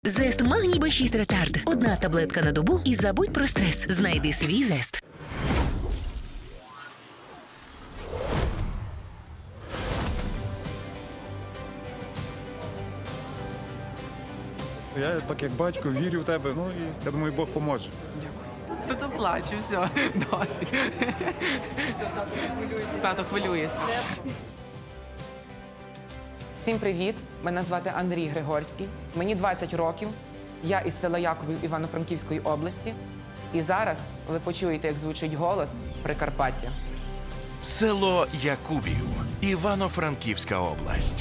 Зест Магній Б6 Ретард. Одна таблетка на добу і забудь про стрес. Знайди свій Зест. Я, так як батько, вірю в тебе, ну і я думаю, Бог поможе. Тут плачу, все, досить. Тато хвилюється. Всім привіт! Мене звати Андрій Григорський. Мені 20 років. Я із села Якубів Івано-Франківської області. І зараз ви почуєте, як звучить голос Прикарпаття. Село Якубів, Івано-Франківська область.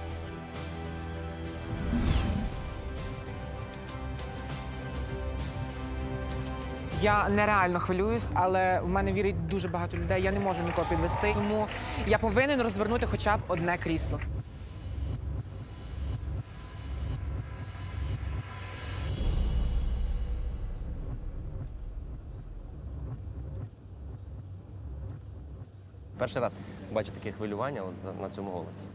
Я нереально хвилююсь, але в мене вірить дуже багато людей. Я не можу нікого підвести, тому я повинен розвернути хоча б одне крісло. Перший раз бачу таке хвилювання на цьому голосі.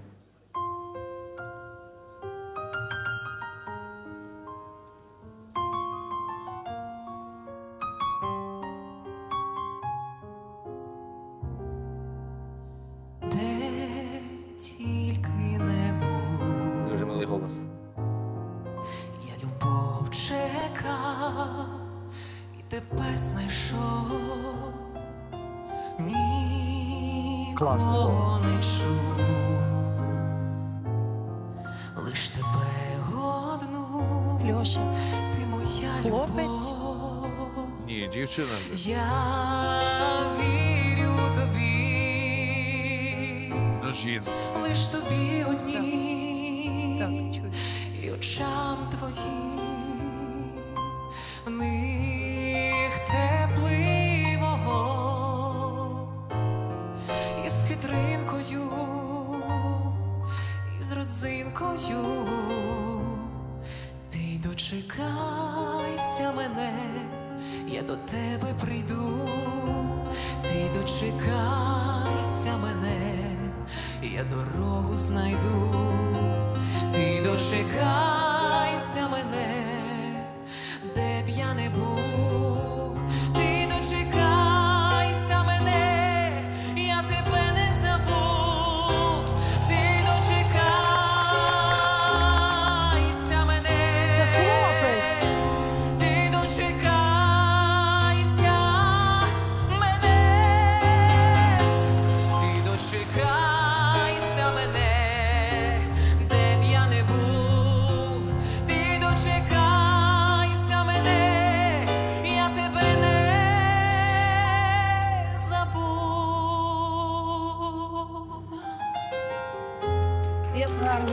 Дуже милий голос. Я любов чекав і тебе знайшов. Нікого не чув. Лиш тебе одну. Льоша, ти моя любов. Ні, дівчина. Я вірю тобі. Ну, жінка. Лиш тобі одній, і очам твоїм, в них теплий вогонь, і з хитринкою, і з родзинкою. Ти дочекайся мене, я до тебе прийду. Ти дочекайся мене, я дорогу знайду. Ти дочекайся мене, де б я не був. Ти дочекайся мене, я тебе не забув. Ти дочекайся мене. Це хлопець. Ти дочекайся мене. Ти дочекайся мене, де б я не був. Ти дочекайся мене, я тебе не забув. Як гарно.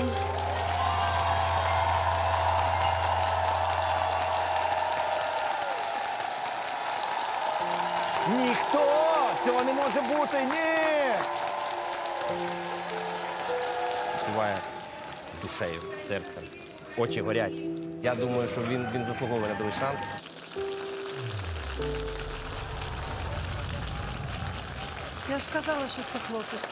Ніхто! Цього не може бути! Ні! Співає душею, серцем. Очі горять. Я думаю, що він заслуговує на другий шанс. Я ж казала, що це хлопець.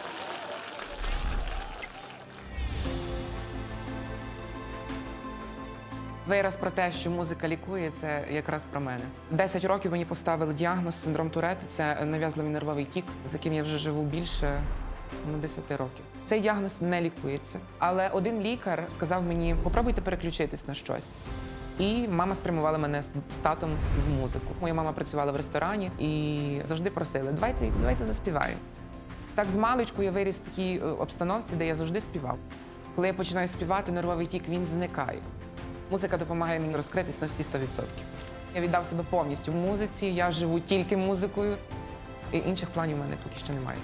Вираз про те, що музика лікує, це якраз про мене. 10 років мені поставили діагноз синдром Туретта. Це нав'язливий нервовий тік, з яким я вже живу більше 10 років. Цей діагноз не лікується. Але один лікар сказав мені, попробуйте переключитись на щось. І мама спрямувала мене з татом в музику. Моя мама працювала в ресторані і завжди просили, давайте заспіваємо. Так з маличку я виріс в такій обстановці, де я завжди співав. Коли я починаю співати, нервовий тік, він зникає. Музика допомагає мені розкритись на всі 100%. Я віддав себе повністю музиці, я живу тільки музикою. І інших планів у мене поки що немає.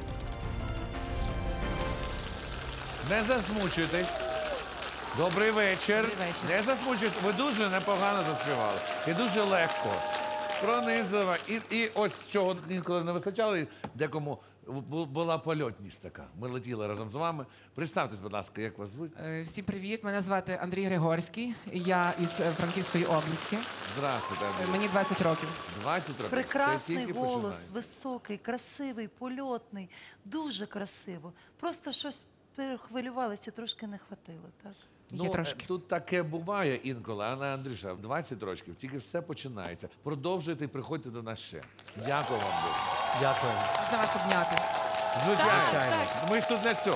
Не засмучуйтесь. Добрий вечір. Добрий вечір. Не засмучуйтесь. Ви дуже непогано заспівали. І дуже легко. Пронизливо. І ось чого інколи не вистачало, і декому була польотність така. Ми летіли разом з вами. Представтесь, будь ласка, як вас звуть? Всім привіт, мене звати Андрій Григорський. Я із Франківської області. Здравствуйте, Андрій. Мені 20 років. 20 років. Це Прекрасний тільки голос, починає. високий, красивий, польотний. Дуже красиво. Просто щось перехвилювалися, трошки не хватило, так? Є трошки. Тут таке буває інколи, Анна Андрюша, 20 років, тільки все починається. Продовжуйте і приходьте до нас ще. Дякую вам дуже. Дякую. Можна вас обняти? Звичайно. Ми ж тут для цього.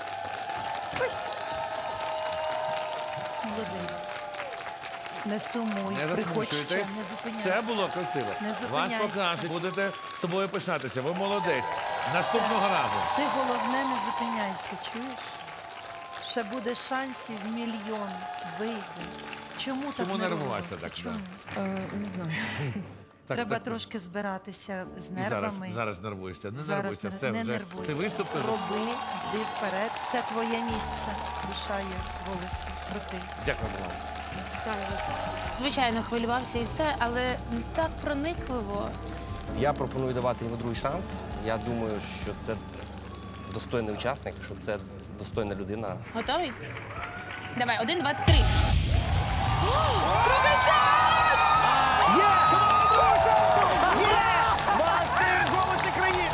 Молодець. Не сумуй, Не приходь ще, засмучуйтесь. не зупиняйся. Це було красиво. Не Вас зупиняйся. покажуть, будете з собою пишатися. Ви молодець. Наступного разу. Ти головне не зупиняйся, чуєш? Ще буде шансів мільйон, вийде. Чому так нервуватися нервуватися? так, Чому? Не знаю. Треба трошки збиратися з І зараз, нервами. зараз нервуєшся. Не Зараз нервуйся. не- Все, не вже. нервуйся. Ти виступиш? Роби, йди вперед. Це твоє місце. Рішає волосся. Крути. Дякую вам. Вітаю вас. Звичайно, хвилювався і все, але так проникливо. Я пропоную давати йому другий шанс. Я думаю, що це достойний учасник, що це достойна людина. Готовий? Давай, 1, 2, 3. Другий шанс! Є! Є! Ваш син в голосі країни!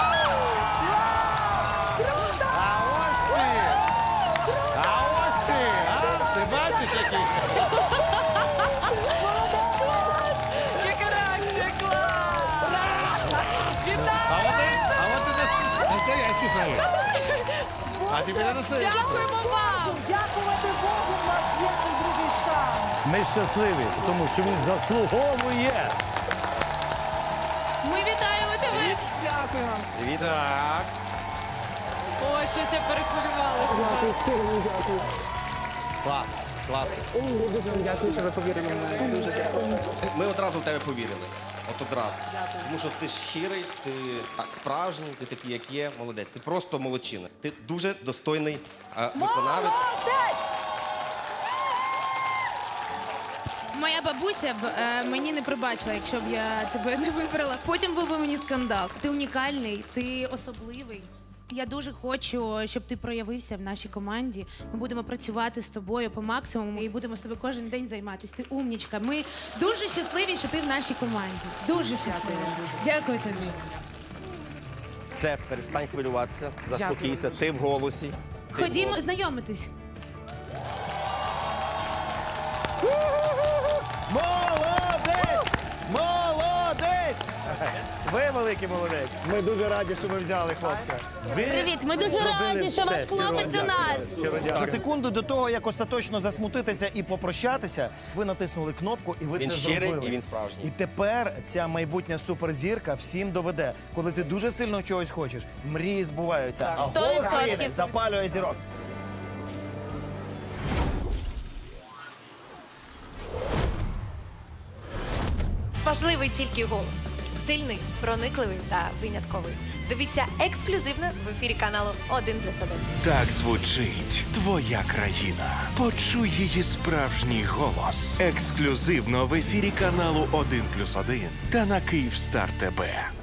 А ось ти! А ось ти! А? Ти бачиш, який? Яка реакція, клас! А от ти настоящий своїй. А ти мене настоящий. Дякуємо вам! Дякувати Богу, у вас є цей другий шанс. Ми щасливі, тому що він заслуговує. Ми вітаємо тебе! Дякую вам. Привіт. Так. Ой, щось я перехвилювалася. Клас, клас. Дякую, що ви повірили в мене. Дуже дякую. Ми одразу в тебе повірили. От одразу. Тому що ти щирий, ти справжній, ти такий, як є, молодець. Ти просто молодчина. Ти дуже достойний виконавець. Моя бабуся б мені не пробачила, якщо б я тебе не вибрала. Потім був би мені скандал. Ти унікальний, ти особливий. Я дуже хочу, щоб ти проявився в нашій команді. Ми будемо працювати з тобою по максимуму і будемо з тобою кожен день займатися. Ти умнічка. Ми дуже щасливі, що ти в нашій команді. Дуже щасливі. Дякую тобі. Все, перестань хвилюватися, заспокійся, ти в голосі. Ходімо знайомитись. Молодець! Молодець! Ви великий молодець. Ми дуже раді, що ми взяли хлопця. Привіт, ми дуже раді, що ваш хлопець у нас. За секунду до того, як остаточно засмутитися і попрощатися, ви натиснули кнопку, і ви Він це щирий зробили. і він справжній. І тепер ця майбутня суперзірка всім доведе. Коли ти дуже сильно чогось хочеш, мрії збуваються. А 100%. голос країни запалює зірок. Важливий тільки голос. Сильний, проникливий та винятковий. Дивіться ексклюзивно в ефірі каналу 1+1. Так звучить твоя країна. Почуй її справжній голос. Ексклюзивно в ефірі каналу 1+1 та на Київстар ТБ.